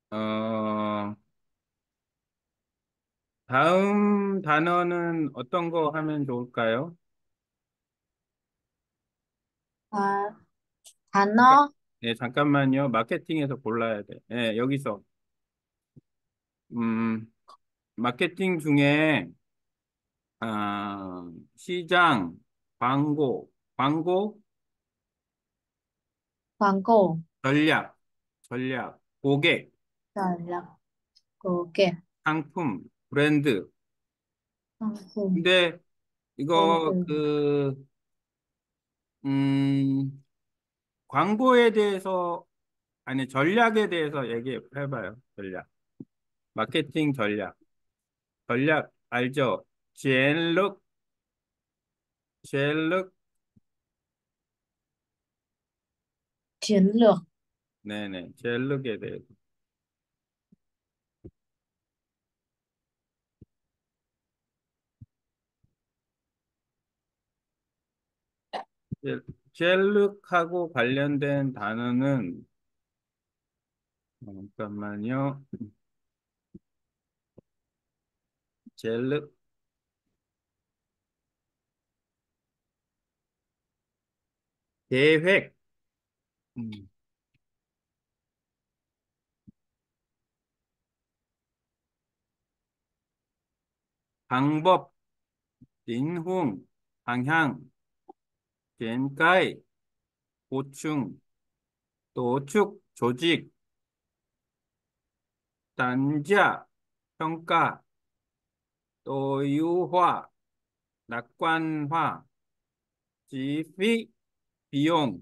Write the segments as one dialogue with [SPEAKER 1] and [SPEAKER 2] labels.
[SPEAKER 1] 어, 다음 단어는 어떤 거 하면 좋을까요?
[SPEAKER 2] 아,
[SPEAKER 1] 잠깐,
[SPEAKER 2] 단어,
[SPEAKER 1] 네, 잠깐만요. 마케팅에서 골라야 돼. 네, 여기서. 음, 마케팅 중에, 시장, 광고,
[SPEAKER 2] 광고,
[SPEAKER 1] 전략, 고객,
[SPEAKER 2] 전략, 고객,
[SPEAKER 1] 상품, 브랜드.
[SPEAKER 2] 상품,
[SPEAKER 1] 근데 이거,
[SPEAKER 2] 브랜드,
[SPEAKER 1] 음, 광고에 대해서, 아니, 전략에 대해서 얘기해봐요. 마케팅 전략, 알죠? 젤룩, 젤룩,
[SPEAKER 2] chiến lược,
[SPEAKER 1] 네네, 젤룩에 대해서. 젤- 젤룩하고 관련된 단어는, 잠깐만요. 젤룩, 계획, 음, 방법, 인훈, 방향, 젠가이, 보충, 또축, 조직, 단자, 평가, 또 유화, 낙관화, 지피, 비용,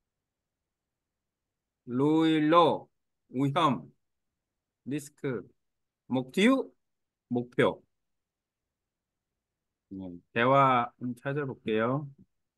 [SPEAKER 1] 루일로, 위험, 리스크, 목표, 목표. 대화 좀 찾아볼게요.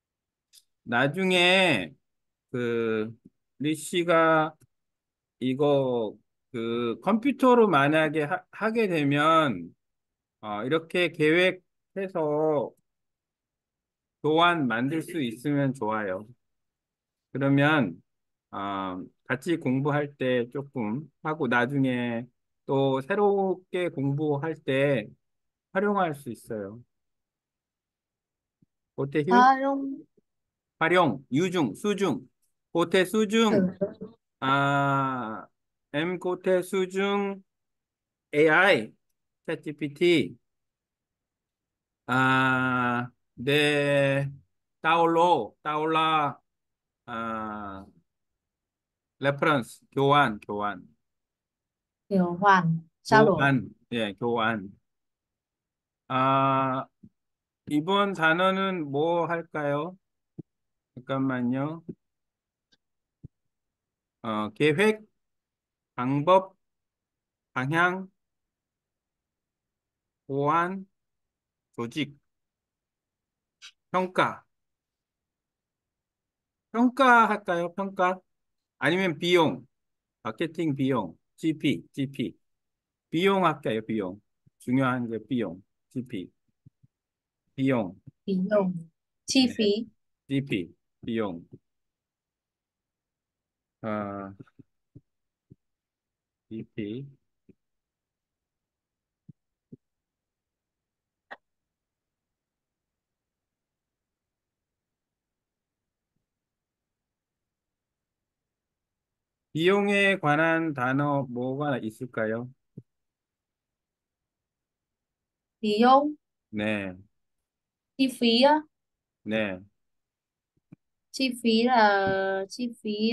[SPEAKER 1] 나중에 그 리씨가 이거 그 컴퓨터로 만약에 하게 되면 이렇게 계획해서 교환 만들 수 있으면 좋아요. 그러면 같이 공부할 때 조금 하고 나중에 또 새롭게 공부할 때 활용할 수 있어요. 고태휴,
[SPEAKER 2] 활용,
[SPEAKER 1] 유중, 수중, 고태 수중,
[SPEAKER 2] thử,
[SPEAKER 1] 아, 고태 수중, AI, 챗GPT, 네, 따올라, 아, 레퍼런스, 교환,
[SPEAKER 2] điều hoàn, trao đổi.
[SPEAKER 1] 예, 교환. 아, 이번 단어는 뭐 할까요? 잠깐만요. 계획, 방법, 방향, 보안, 조직, 평가. 평가 할까요? 평가? 아니면 비용, 마케팅 비용, GP. 비용 할까요? 비용. 중요한 게 비용, GP. 비용,
[SPEAKER 2] Phí dùng, chi
[SPEAKER 1] 네,
[SPEAKER 2] phí,
[SPEAKER 1] GP, 비용. 어, GP. 비용에 관한 단어 뭐가 있을까요?
[SPEAKER 2] phí用,
[SPEAKER 1] 네,
[SPEAKER 2] chi phí á,
[SPEAKER 1] 네,
[SPEAKER 2] chi phí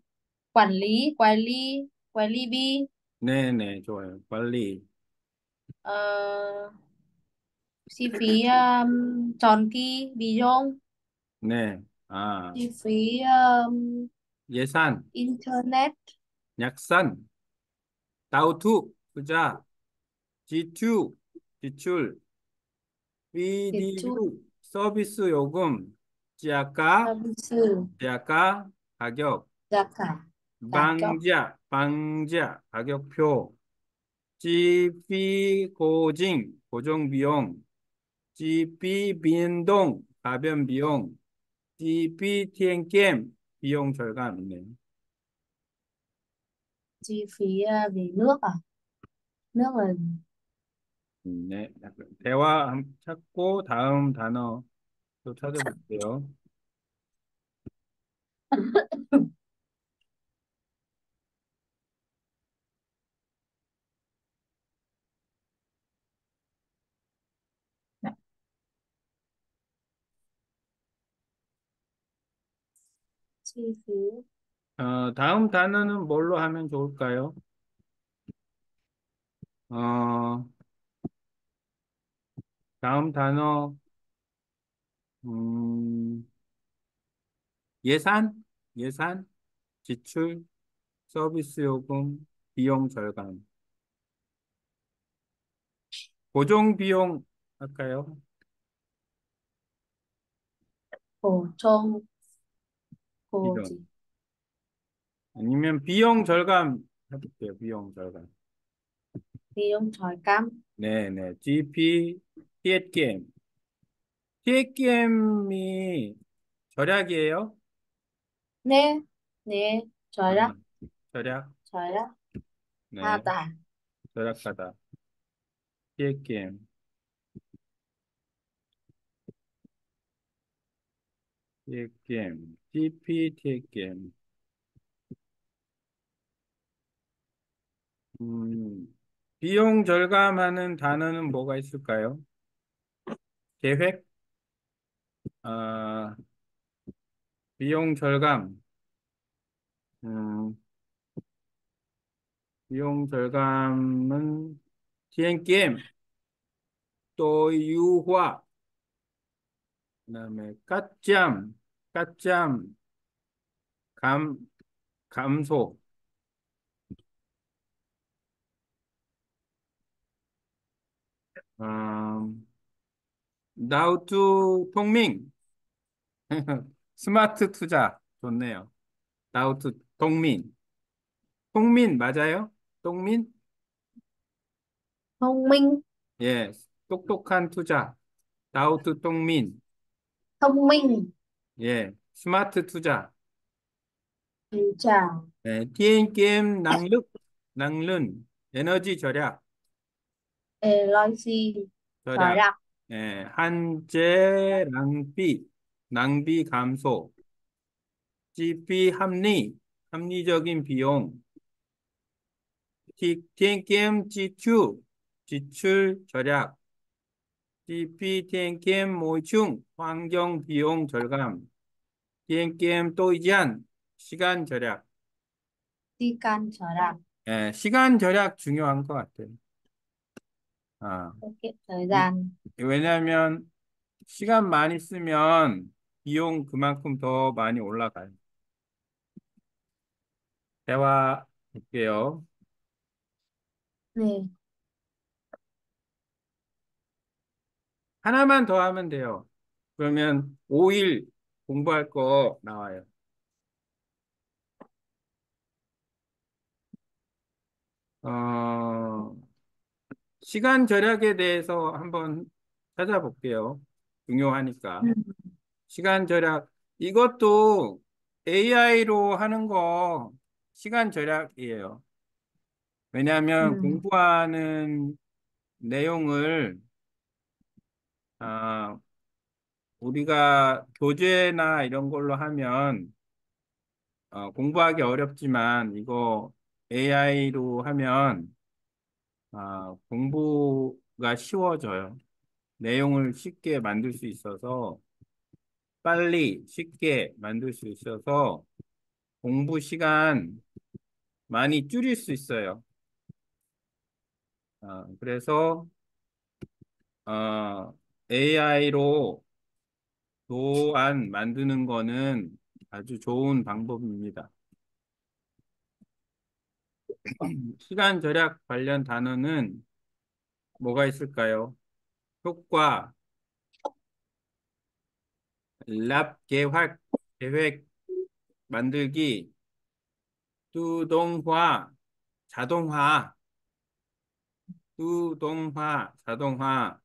[SPEAKER 2] quản lý bi,
[SPEAKER 1] 네, 좋아요. 관리.
[SPEAKER 2] ờ, chi phí tròn ki, bì dông,
[SPEAKER 1] 네,
[SPEAKER 2] chi phí
[SPEAKER 1] 예산,
[SPEAKER 2] internet,
[SPEAKER 1] 약산, 다우투, 투자, G2, 지출,
[SPEAKER 2] tiền chuột,
[SPEAKER 1] BDU, 서비스 요금, 지아가,
[SPEAKER 2] service,
[SPEAKER 1] 지아가, 가격,
[SPEAKER 2] giá cả, giá cọc,
[SPEAKER 1] 가격표, GP 고정비용, GP 빈동, 가변비용, GP TNCam, 비용 절감이네.
[SPEAKER 2] chi phí về nước à? Nước là
[SPEAKER 1] 네. 대화 찾고 다음 단어 또 찾아볼게요.
[SPEAKER 2] chi phí
[SPEAKER 1] 다음 단어는 뭘로 하면 좋을까요? 어, 다음 단어, 음, 예산? 예산? 지출? 서비스 요금? 비용 절감. 고정 비용 할까요?
[SPEAKER 2] phổ thông phổ
[SPEAKER 1] 이런.
[SPEAKER 2] gì
[SPEAKER 1] 아니면 비용 절감 해볼게요. 비용 절감.
[SPEAKER 2] phí ông trời cam
[SPEAKER 1] 네네. GP, 티엣게임. 티엣게임이 절약이에요?
[SPEAKER 2] nè nè
[SPEAKER 1] 아,
[SPEAKER 2] trời đất
[SPEAKER 1] 절약.
[SPEAKER 2] trời đất
[SPEAKER 1] 네.
[SPEAKER 2] ha tài
[SPEAKER 1] 절약하다. 티엣게임. 티엣게임. GP 티엣게임. 비용 절감하는 단어는 뭐가 있을까요? 계획? 아, 비용 절감. 음, 비용 절감은 TN게임, 또 유화, 그다음에 까짬, 감, 감소, 음, 나우투 통민, 스마트 투자 좋네요. 나우투 통민, 통민 맞아요? 통민?
[SPEAKER 2] thông minh
[SPEAKER 1] 예, 똑똑한 투자. 나우투 통민,
[SPEAKER 2] thông minh
[SPEAKER 1] 예, 스마트 투자.
[SPEAKER 2] xin chào
[SPEAKER 1] 예, TN게임 낭른, 에너지 절약.
[SPEAKER 2] Eloise trời
[SPEAKER 1] 절약,
[SPEAKER 2] đất
[SPEAKER 1] 예, 한재 낭비 감소, GP 합리적인 비용, TN게임 지출 절약, GP TN게임 모충, 환경 비용 절감, TN게임 또이지안, 시간 절약.
[SPEAKER 2] đi can trời đất
[SPEAKER 1] 예, 시간 절약 중요한 것 같아요. 아,
[SPEAKER 2] tiết kiệm thời
[SPEAKER 1] 이-
[SPEAKER 2] gian
[SPEAKER 1] 왜냐하면 시간 많이 쓰면 비용 그만큼 더 많이 올라가요. 대화 볼게요.
[SPEAKER 2] nè
[SPEAKER 1] 하나만 더 하면 돼요. 그러면 5일 공부할 거 나와요. 어, 시간 절약에 대해서 한번 찾아볼게요. 중요하니까.
[SPEAKER 2] ừ.
[SPEAKER 1] 시간 절약. 이것도 AI로 하는 거 시간 절약이에요.
[SPEAKER 2] Ừ.
[SPEAKER 1] 왜냐하면 공부하는 내용을 아, 우리가 교재나 이런 걸로 하면 공부하기 어렵지만 이거 AI로 하면 공부가 쉬워져요. 내용을 쉽게 만들 수 있어서 빨리 쉽게 만들 수 있어서 공부 시간 많이 줄일 수 있어요. 그래서 AI로 도안 만드는 거는 아주 좋은 방법입니다. 시간 절약 관련 단어는 뭐가 있을까요? 효과, 랍 계획 만들기, 수동화, 자동화, 자동화,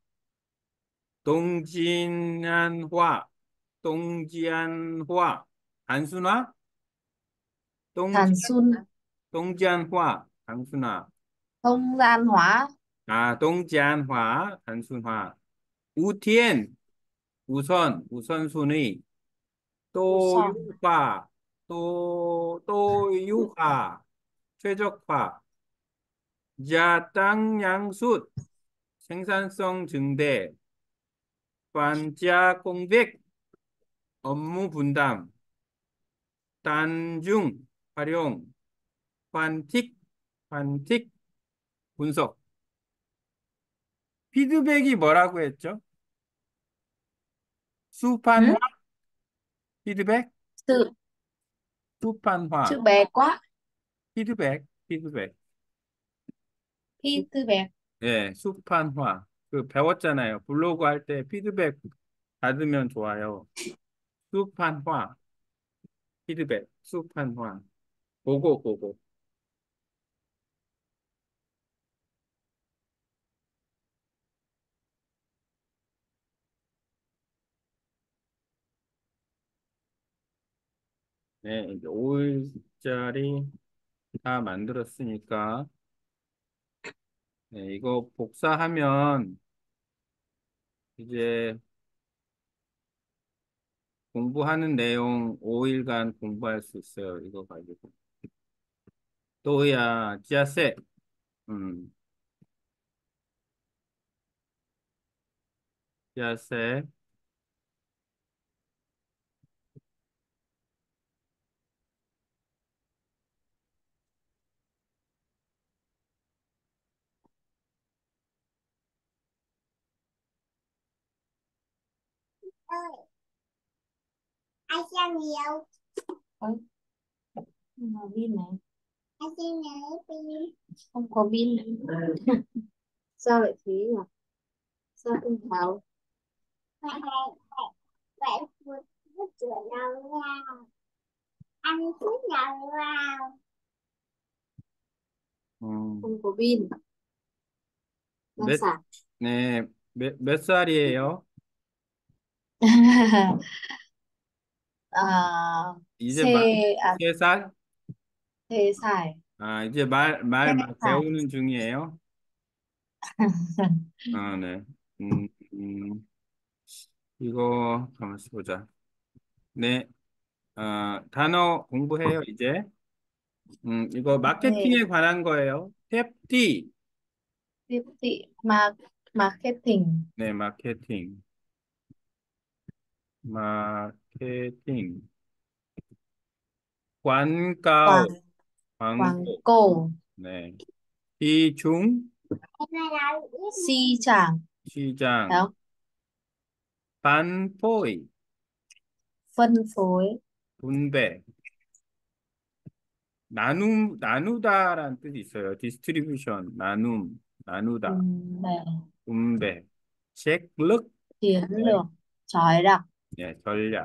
[SPEAKER 1] 동진한화, 동지안화, 단순화, 동지,
[SPEAKER 2] Hàn Sun
[SPEAKER 1] 동지안화 단순화.
[SPEAKER 2] không gian hóa,
[SPEAKER 1] 아, 동지안화 단순화. 우티엔 우선순위.
[SPEAKER 2] u son,
[SPEAKER 1] 또유화 또유화 최적화. 자땅양숫 생산성 증대. 관자 공백 업무 분담. 단중 활용. 관틱 분석. 피드백이 뭐라고 했죠? 수판화
[SPEAKER 2] ừ?
[SPEAKER 1] 피드백?
[SPEAKER 2] Sự chữ
[SPEAKER 1] 수판화
[SPEAKER 2] bé quá,
[SPEAKER 1] 피드백. 수-
[SPEAKER 2] feedback,
[SPEAKER 1] 예, 수판화. 그 배웠잖아요. 블로그 할 때 피드백 받으면 좋아요. 수판화, 피드백, 수판화. 보고. 네, 이제 5일짜리 다 만들었으니까, 네, 이거 복사하면 이제 공부하는 내용 5일간 공부할 수 있어요. 이거 가지고. 또야, 지하세, 음, 지하세,
[SPEAKER 2] ơi, ai xem nhiều. Ôi, không có pin này. Ai xem nhiều pin. Không có pin này. Sao lại thế nhỉ? Sao không báo? Vậy vậy một chuyện nào ra ăn chút nào vào
[SPEAKER 1] 음,
[SPEAKER 2] không có pin đang
[SPEAKER 1] 몇,
[SPEAKER 2] sạc.
[SPEAKER 1] 네, 몇 살이에요?
[SPEAKER 2] à,
[SPEAKER 1] 이제 만
[SPEAKER 2] xe à,
[SPEAKER 1] 3살?
[SPEAKER 2] xe xài
[SPEAKER 1] 아, 이제 말
[SPEAKER 2] xe
[SPEAKER 1] 막
[SPEAKER 2] xài.
[SPEAKER 1] 배우는 중이에요? 아, 네. 음, 음, 이거, 가만있어 보자. 네, 단어 공부해요, 이제. 이거
[SPEAKER 2] Về
[SPEAKER 1] 마케팅에 관한 거예요. 탭디.
[SPEAKER 2] tiếp thị marketing,
[SPEAKER 1] 네, 마케팅. 광고,
[SPEAKER 2] quảng quảng
[SPEAKER 1] 광고.
[SPEAKER 2] cổ,
[SPEAKER 1] 네. 시중,
[SPEAKER 2] si
[SPEAKER 1] 시장,
[SPEAKER 2] đó,
[SPEAKER 1] 반포이,
[SPEAKER 2] phân phối.
[SPEAKER 1] 분배. 나누다라는 뜻이 있어요. 디스트리뷰션,
[SPEAKER 2] Ừ,
[SPEAKER 1] 나누다,
[SPEAKER 2] về
[SPEAKER 1] 분배, 책력,
[SPEAKER 2] chiến lược, chói đặc,
[SPEAKER 1] 예,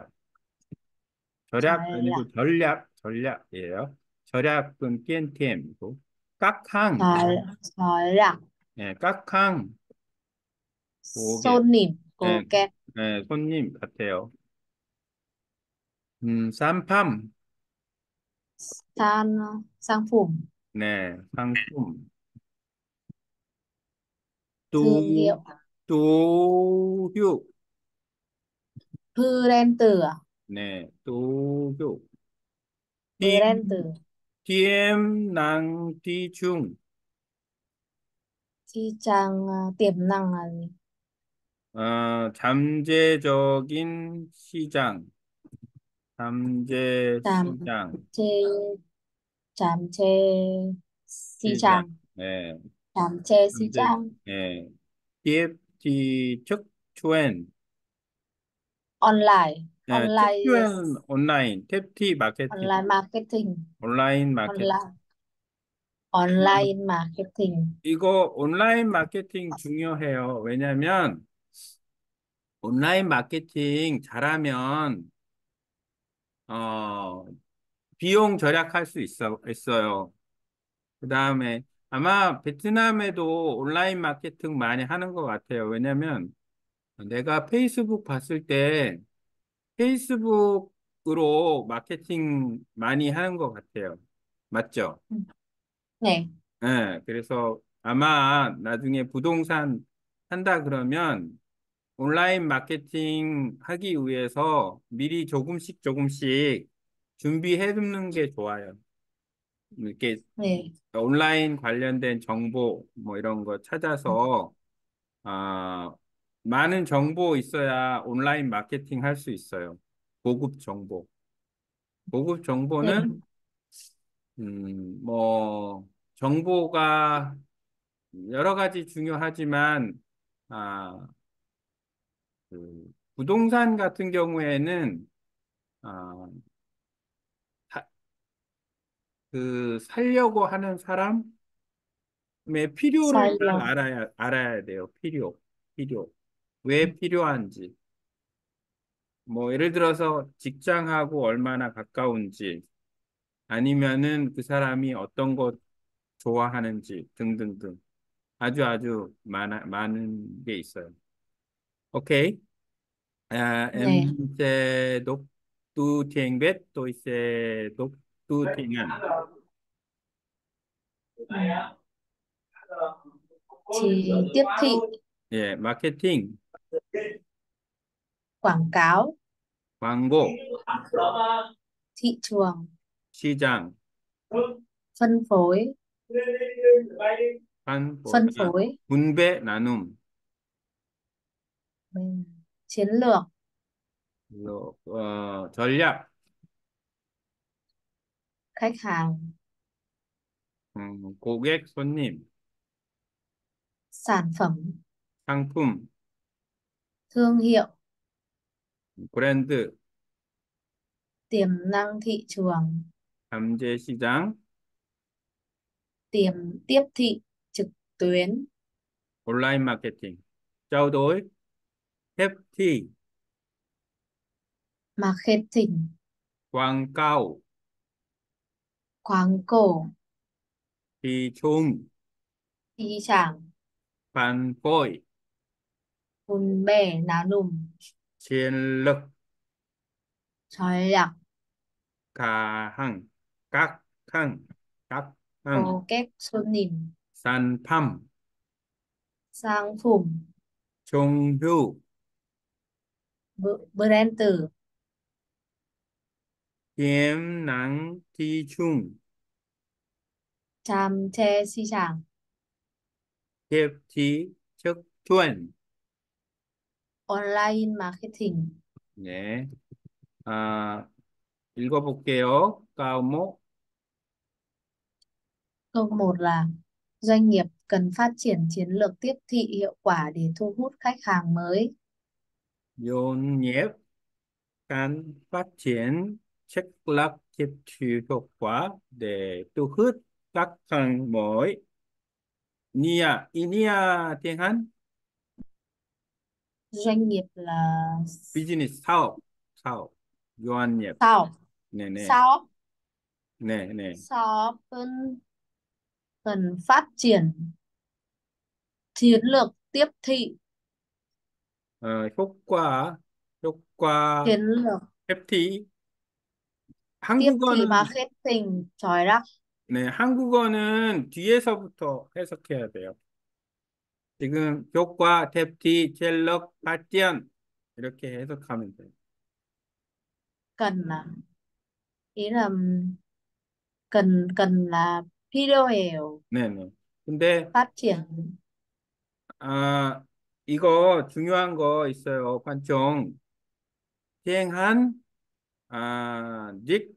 [SPEAKER 1] 절약
[SPEAKER 2] chói
[SPEAKER 1] 아니고
[SPEAKER 2] đặc,
[SPEAKER 1] 전략이에요. 절약은 TNTM이고, 깍항,
[SPEAKER 2] chói đặc,
[SPEAKER 1] 예, 깍항, 고객,
[SPEAKER 2] xôn nỉm,
[SPEAKER 1] 예,
[SPEAKER 2] cố kết,
[SPEAKER 1] 손님 같아요. 쌈팜,
[SPEAKER 2] sang phủng,
[SPEAKER 1] 네, 상품,
[SPEAKER 2] thương
[SPEAKER 1] 뚜,
[SPEAKER 2] hiệu,
[SPEAKER 1] 뚜휴,
[SPEAKER 2] thư tử,
[SPEAKER 1] 네, 뚜휴,
[SPEAKER 2] brand tử,
[SPEAKER 1] DM 낭디중,
[SPEAKER 2] chi trang tiềm năng là gì?
[SPEAKER 1] 잠재적인 시장, 잠재
[SPEAKER 2] Chàm
[SPEAKER 1] 시장,
[SPEAKER 2] chê, chàm chê, si
[SPEAKER 1] 시장,
[SPEAKER 2] trang,
[SPEAKER 1] 네,
[SPEAKER 2] chàm chê si
[SPEAKER 1] 잠재,
[SPEAKER 2] trang,
[SPEAKER 1] 네, TFT 척추엔,
[SPEAKER 2] online, online,
[SPEAKER 1] 척추엔 온라인, TFT 마케팅,
[SPEAKER 2] online marketing,
[SPEAKER 1] 온라인 마케팅.
[SPEAKER 2] online, online marketing,
[SPEAKER 1] 이거 온라인 마케팅 중요해요. 왜냐면 온라인 마케팅 잘하면 어, 비용 절약할 수 있어요. 그다음에 아마 베트남에도 온라인 마케팅 많이 하는 것 같아요. 왜냐면 내가 페이스북 봤을 때 페이스북으로 마케팅 많이 하는 것 같아요. 맞죠?
[SPEAKER 2] 네,
[SPEAKER 1] 예, 그래서 아마 나중에 부동산 한다 그러면 온라인 마케팅 하기 위해서 미리 조금씩 조금씩 준비해 두는 게 좋아요. 이렇게
[SPEAKER 2] 네,
[SPEAKER 1] 온라인 관련된 정보 뭐 이런 거 찾아서 아, 많은 정보 있어야 온라인 마케팅 할 수 있어요. 고급 정보. 고급
[SPEAKER 2] 네,
[SPEAKER 1] 정보는 뭐 정보가 여러 가지 중요하지만 아, 부동산 같은 경우에는 아, 사- 그 살려고 하는 사람의 필요를
[SPEAKER 2] sai
[SPEAKER 1] 잘
[SPEAKER 2] lầm.
[SPEAKER 1] 알아야 돼요. 필요. 왜 필요한지. 뭐 예를 들어서 직장하고 얼마나 가까운지 아니면은 그 사람이 어떤 것 좋아하는지 등등등 아주 많은 게 있어요. 오케이.
[SPEAKER 2] Nè,
[SPEAKER 1] Em sẽ đốt tu thiền biết tôi sẽ đốt tu thiền ảnh.
[SPEAKER 2] thì tiếp thị,
[SPEAKER 1] 예, 마케팅,
[SPEAKER 2] quảng cáo,
[SPEAKER 1] 광고,
[SPEAKER 2] thị trường,
[SPEAKER 1] 시장,
[SPEAKER 2] phân phối,
[SPEAKER 1] 판포,
[SPEAKER 2] phân phối,
[SPEAKER 1] 분배, 나눔,
[SPEAKER 2] chiến lược,
[SPEAKER 1] 전략,
[SPEAKER 2] khách hàng,
[SPEAKER 1] 고객, 손님,
[SPEAKER 2] sản phẩm,
[SPEAKER 1] 상품,
[SPEAKER 2] thương hiệu,
[SPEAKER 1] 브랜드,
[SPEAKER 2] tiềm năng thị trường,
[SPEAKER 1] 잠재시장,
[SPEAKER 2] tiềm tiếp thị trực tuyến,
[SPEAKER 1] 온라인 마케팅, trao đổi, FT,
[SPEAKER 2] marketing,
[SPEAKER 1] quảng cáo,
[SPEAKER 2] quảng cổ,
[SPEAKER 1] thị trường,
[SPEAKER 2] thị trường,
[SPEAKER 1] phân phối,
[SPEAKER 2] bún bè ná nùm,
[SPEAKER 1] chiến lược,
[SPEAKER 2] trói lặc,
[SPEAKER 1] cả hàng, các hàng, các hàng,
[SPEAKER 2] cố kết xuân nìm,
[SPEAKER 1] sản phẩm,
[SPEAKER 2] sang phủng,
[SPEAKER 1] trung hữu,
[SPEAKER 2] brand tử,
[SPEAKER 1] tiềm năng thị trường,
[SPEAKER 2] cham che si chẳng,
[SPEAKER 1] tiếp thị trực tuyến.
[SPEAKER 2] online marketing.
[SPEAKER 1] 네. 읽어볼게요. 까오모,
[SPEAKER 2] Câu một là doanh nghiệp cần phát triển chiến lược tiếp thị hiệu quả để thu hút khách hàng mới.
[SPEAKER 1] doanh nghiệp cần phát triển chiến lược tiếp thị hiệu quả để thu hút khách hàng mới. 이니야 tiếng Hán,
[SPEAKER 2] Doanh nghiệp là
[SPEAKER 1] 비즈니스 사업, doanh nghiệp.
[SPEAKER 2] sao?
[SPEAKER 1] 네네,
[SPEAKER 2] Sao?
[SPEAKER 1] 네네.
[SPEAKER 2] Sao cần phát triển chiến lược tiếp thị,
[SPEAKER 1] 효과, 효과,
[SPEAKER 2] chiến lược
[SPEAKER 1] FT.
[SPEAKER 2] tiếp thị
[SPEAKER 1] 한국어는,
[SPEAKER 2] marketing chói lắc.
[SPEAKER 1] 네, 한국어는 뒤에서부터 해석해야 돼요. 지금 효과, FT, 젤럭, 발전 이렇게 해석하면 돼요.
[SPEAKER 2] Cần là ý là cần cần là 필요해요.
[SPEAKER 1] 네네. 근데
[SPEAKER 2] phát triển
[SPEAKER 1] 아 이거 중요한 거 있어요. 관총 시행한 직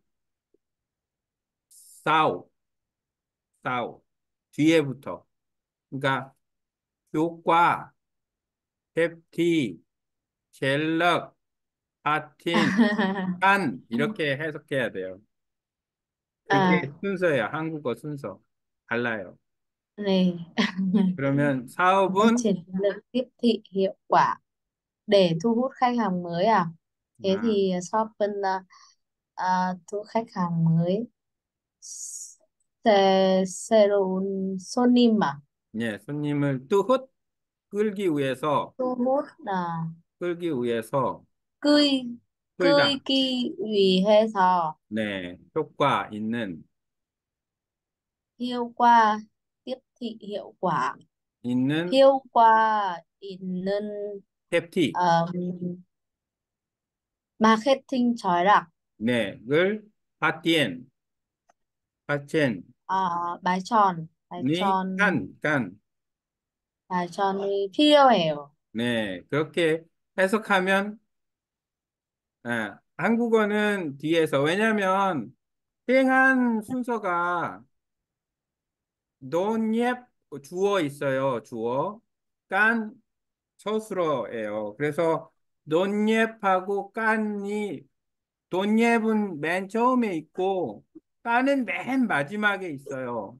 [SPEAKER 1] 싸우 싸우 뒤에부터 그러니까 효과, FT, 젤럭, 파틴, 한 이렇게 해석해야 돼요.
[SPEAKER 2] à,
[SPEAKER 1] 그게 순서예요. 한국어 순서. 달라요.
[SPEAKER 2] này
[SPEAKER 1] 그러면
[SPEAKER 2] phát
[SPEAKER 1] 사업은
[SPEAKER 2] triển chiến lược tiếp thị hiệu quả để thu hút khách hàng mới à? Thế
[SPEAKER 1] 아,
[SPEAKER 2] thì shop bên thu hút khách hàng mới serotonin mà
[SPEAKER 1] 예, 손님을 뚜훗 끌기 위해서
[SPEAKER 2] thu hút là
[SPEAKER 1] 끌기 위해서
[SPEAKER 2] cưới cưới
[SPEAKER 1] 끌다.
[SPEAKER 2] kỳ ủy hay sao?
[SPEAKER 1] 네, 효과 있는
[SPEAKER 2] hiệu quả, tiếp thị hiệu quả,
[SPEAKER 1] 있는
[SPEAKER 2] hiệu quả 있는
[SPEAKER 1] 펩티,
[SPEAKER 2] 마케팅 전략.
[SPEAKER 1] 네, 을 파티엔,
[SPEAKER 2] bài tròn, bài
[SPEAKER 1] 니,
[SPEAKER 2] tròn,
[SPEAKER 1] 깐,
[SPEAKER 2] bài tròn 필요해요.
[SPEAKER 1] 네, 그렇게 해석하면, 한국어는 뒤에서, 왜냐면, 시행한 순서가 논예pp 주어 있어요, 주어. 깐, 서술어예요. 그래서 논예pp하고 깐이, 논예pp은 맨 처음에 있고, 깐은 맨 마지막에 있어요.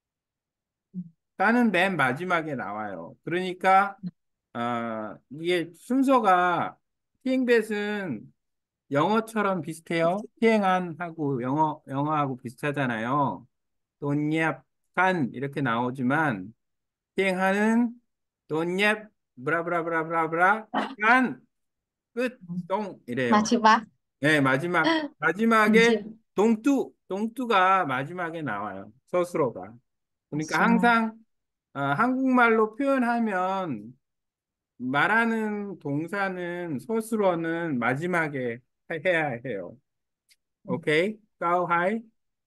[SPEAKER 1] 깐은 맨 마지막에 나와요. 그러니까, 이게 순서가, 시행뱃은 영어처럼 비슷해요. 시행한하고 영어하고 비슷하잖아요. 돈예 간 이렇게 나오지만 시행하는 돈예 브라브라브라브라브라 간 끝 똥 이래요.
[SPEAKER 2] 마지막,
[SPEAKER 1] 네, 마지막에
[SPEAKER 2] 마지막,
[SPEAKER 1] 동뚜가 마지막에 나와요. 서술어가. 그러니까
[SPEAKER 2] 마지막.
[SPEAKER 1] 항상 한국말로 표현하면 말하는 동사는 서술어는 마지막에 해야 해요. 오케이? Câu hai.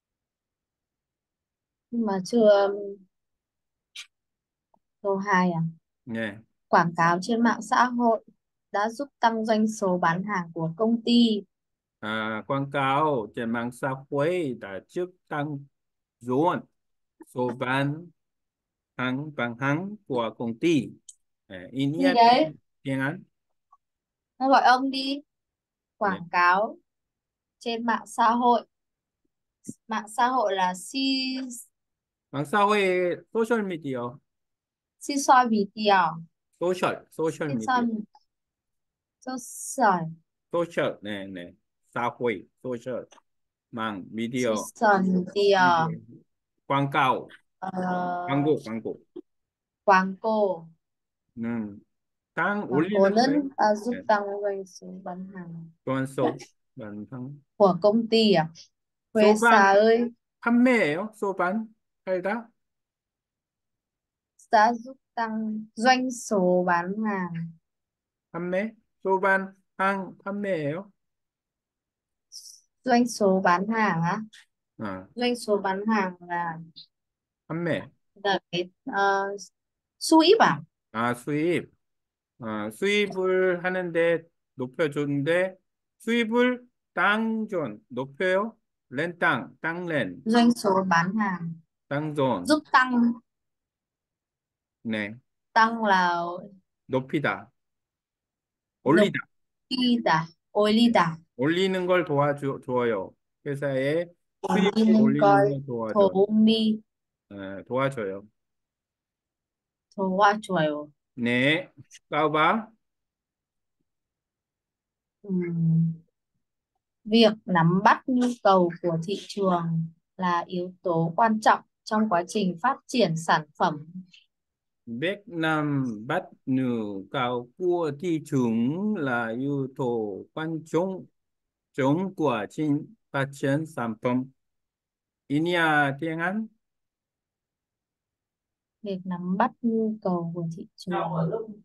[SPEAKER 2] Nhưng mà chưa, câu 2 à?
[SPEAKER 1] 네.
[SPEAKER 2] Quảng cáo trên mạng xã hội đã giúp tăng doanh số bán hàng của công ty.
[SPEAKER 1] Quảng cáo trên mạng xã hội đã giúp tăng dồn số bán hàng của công ty. Ý
[SPEAKER 2] Gì
[SPEAKER 1] nghĩa
[SPEAKER 2] đấy?
[SPEAKER 1] tiếng Anh.
[SPEAKER 2] Nó gọi ông đi.
[SPEAKER 1] 네.
[SPEAKER 2] Quảng cáo trên mạng xã hội. Mạng xã hội là
[SPEAKER 1] mạng xã hội social media,
[SPEAKER 2] social media.
[SPEAKER 1] social media,
[SPEAKER 2] social social
[SPEAKER 1] social, 네, 네. xã hội, social, mạng, video,
[SPEAKER 2] social media.
[SPEAKER 1] video. quảng cáo,
[SPEAKER 2] Ờ,
[SPEAKER 1] 광고.
[SPEAKER 2] quảng cáo.
[SPEAKER 1] 음, 땅
[SPEAKER 2] Quảng
[SPEAKER 1] 올리는 거예요.
[SPEAKER 2] cáo giúp
[SPEAKER 1] 네.
[SPEAKER 2] tăng doanh số bán hàng
[SPEAKER 1] 소환소, 완성.
[SPEAKER 2] của công ty à? Quê xa
[SPEAKER 1] 소반,
[SPEAKER 2] ơi,
[SPEAKER 1] 판매예요? 소반, 팔다?
[SPEAKER 2] đã giúp tăng doanh số bán hàng.
[SPEAKER 1] 판매? 소반, 판매예요?
[SPEAKER 2] Doanh số bán hàng á?
[SPEAKER 1] 어,
[SPEAKER 2] Doanh số bán hàng
[SPEAKER 1] 판매.
[SPEAKER 2] là cái suy à?
[SPEAKER 1] 수입. 수입을 하는데 높여주는데 수입을 땅존 높여요? 땅렌,
[SPEAKER 2] Doanh số bán hàng
[SPEAKER 1] 땅존.
[SPEAKER 2] giúp tăng,
[SPEAKER 1] 네,
[SPEAKER 2] tăng là
[SPEAKER 1] 높이다,
[SPEAKER 2] nộp
[SPEAKER 1] 올리다.
[SPEAKER 2] đi à? Ôi đi
[SPEAKER 1] 네.
[SPEAKER 2] à?
[SPEAKER 1] 올리는 걸 도와줘요. 회사에 수입을
[SPEAKER 2] Đi nên
[SPEAKER 1] 올리는
[SPEAKER 2] coi
[SPEAKER 1] 걸 도와줘요.
[SPEAKER 2] thố mi,
[SPEAKER 1] 도와줘요.
[SPEAKER 2] thố hoa chuối.
[SPEAKER 1] 네, 까봐.
[SPEAKER 2] Ừm, Việc nắm bắt nhu cầu của thị trường là yếu tố quan trọng trong quá trình phát triển sản phẩm.
[SPEAKER 1] Việt Nam bắt nữ cao của thị trường là yếu tố quan trọng trong quá trình phát triển sản phẩm. Inia tiếng Anh,
[SPEAKER 2] Việc nắm bắt nhu cầu của thị trường,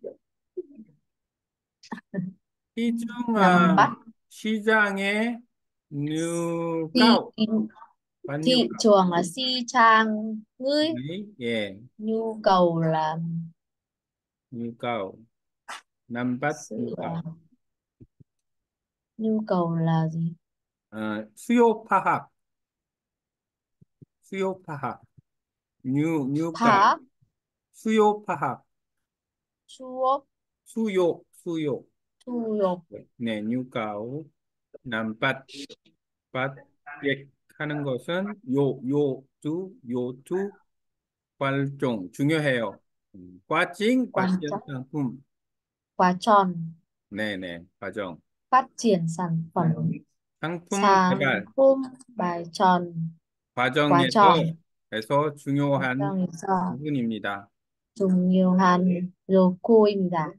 [SPEAKER 1] 시중
[SPEAKER 2] nắm bắt
[SPEAKER 1] 시장의 nữ
[SPEAKER 2] thị
[SPEAKER 1] cao, bán nhu
[SPEAKER 2] thị
[SPEAKER 1] cầu.
[SPEAKER 2] trường là si trang ngươi,
[SPEAKER 1] Đấy, yeah,
[SPEAKER 2] nhu cầu là
[SPEAKER 1] nhu cầu, nắm bắt nhu
[SPEAKER 2] sự
[SPEAKER 1] cầu.
[SPEAKER 2] nhu cầu là gì?
[SPEAKER 1] 수요 파악, 수요 파악, nhu cầu,
[SPEAKER 2] Phá
[SPEAKER 1] 수요 파악,
[SPEAKER 2] chuốc
[SPEAKER 1] 수요.
[SPEAKER 2] chu lục
[SPEAKER 1] 네, nhu cầu, 남밭, 밭, 예, 하는 것은 요투, 활종, 중요해요. 과징,
[SPEAKER 2] quan
[SPEAKER 1] 발전
[SPEAKER 2] trọng,
[SPEAKER 1] 상품,
[SPEAKER 2] quá tròn,
[SPEAKER 1] 네네, 과정.
[SPEAKER 2] phát triển sản phẩm,
[SPEAKER 1] 상품
[SPEAKER 2] sáng
[SPEAKER 1] 개발,
[SPEAKER 2] hôm, bài tròn, quá
[SPEAKER 1] 과정에서,
[SPEAKER 2] tròn, quá
[SPEAKER 1] 중요한
[SPEAKER 2] tròn do
[SPEAKER 1] 부분입니다.
[SPEAKER 2] dùng nhiều hàn rồi cùi mình đã.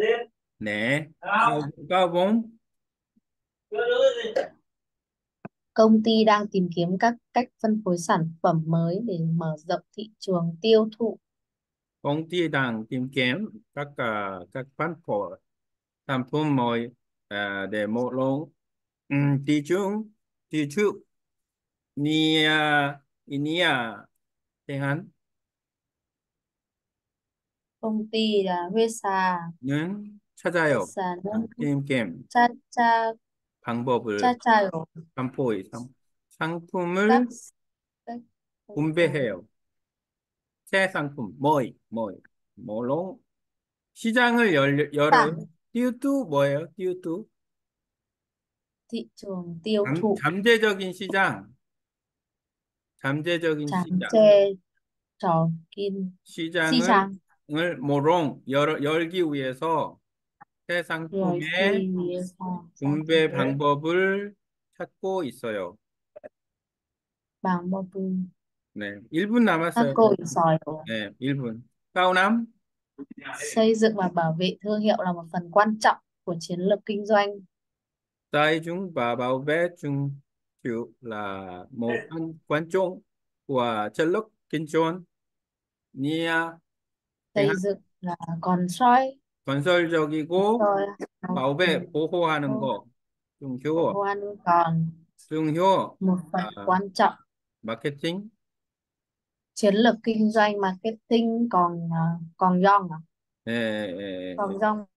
[SPEAKER 1] 네, 까봄,
[SPEAKER 2] Công ty đang tìm kiếm các cách phân phối sản phẩm mới để mở rộng thị trường tiêu thụ.
[SPEAKER 1] Công ty đang tìm kiếm các phân phối sản phẩm mới để mở rộng thị trường Nia Inia tiếng Hàn
[SPEAKER 2] Công ty là
[SPEAKER 1] 는 찾아요.
[SPEAKER 2] 회사는
[SPEAKER 1] 게임
[SPEAKER 2] 찾아
[SPEAKER 1] 방법을
[SPEAKER 2] 찾아요.
[SPEAKER 1] 반포의
[SPEAKER 2] Các
[SPEAKER 1] 상품을
[SPEAKER 2] cách phân phối
[SPEAKER 1] 분배해요. 새 상품, 뭐로 시장을 열어요.
[SPEAKER 2] bảng
[SPEAKER 1] 띄우뚜 뭐예요? 띄우뚜
[SPEAKER 2] thị trường tiêu thụ.
[SPEAKER 1] 잠재적인 시장, 잠재적인
[SPEAKER 2] Chán
[SPEAKER 1] 시장,
[SPEAKER 2] chê trò kin si
[SPEAKER 1] 시장을
[SPEAKER 2] chàng
[SPEAKER 1] 열기 위해서 새
[SPEAKER 2] rồi
[SPEAKER 1] 상품의
[SPEAKER 2] khi sang
[SPEAKER 1] 분배 방법을 찾고 있어요.
[SPEAKER 2] bằng một vùng
[SPEAKER 1] 네, 1분
[SPEAKER 2] các
[SPEAKER 1] 남았어요.
[SPEAKER 2] cô bị sòi của
[SPEAKER 1] 네, 1분. 까우남?
[SPEAKER 2] xây dựng và bảo vệ thương hiệu là một phần quan trọng của chiến lược kinh doanh.
[SPEAKER 1] Tài chúng và bảo vệ chúng chịu là một quan trọng của chất lượng kinh doanh. Nia, tiếng
[SPEAKER 2] Xây
[SPEAKER 1] Hàn,
[SPEAKER 2] dựng là con sói
[SPEAKER 1] 건설적이고
[SPEAKER 2] sói
[SPEAKER 1] bảo vệ, 보호하는
[SPEAKER 2] của
[SPEAKER 1] 거. 중요,
[SPEAKER 2] Hoan còn
[SPEAKER 1] 중요,
[SPEAKER 2] một phần
[SPEAKER 1] 아,
[SPEAKER 2] quan trọng.
[SPEAKER 1] 마케팅,
[SPEAKER 2] Chiến lược kinh doanh marketing còn còn Yong à?
[SPEAKER 1] 예, 예, 예.
[SPEAKER 2] Còn Yong